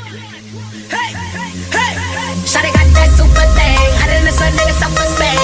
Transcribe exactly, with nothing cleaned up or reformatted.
Shawty got that super thing, hotter than the sun, nigga, South of Spain.